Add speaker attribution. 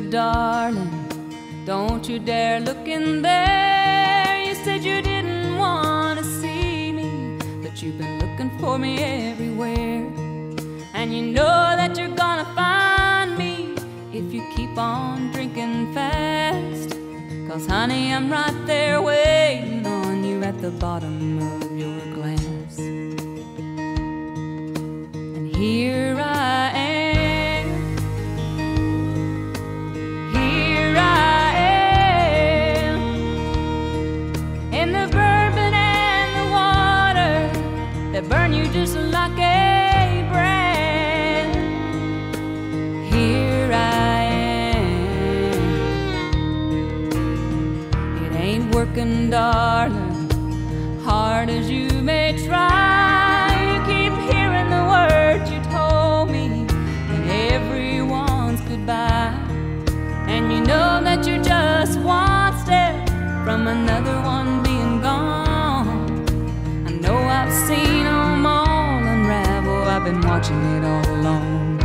Speaker 1: said, darling, don't you dare look in there. You said you didn't want to see me, but you've been looking for me everywhere. And you know that you're gonna find me if you keep on drinking fast. 'Cause honey, I'm right there waiting on you at the bottom of your glass. And here I am, here I am, in the bourbon and the water that burn you just like a brand. Here I am. It ain't working, darling, hard as you may try. You keep hearing the words you told me, and everyone's goodbye. And you know that you're just one step from another one being gone. I know I've seen them all unravel, I've been watching it all along.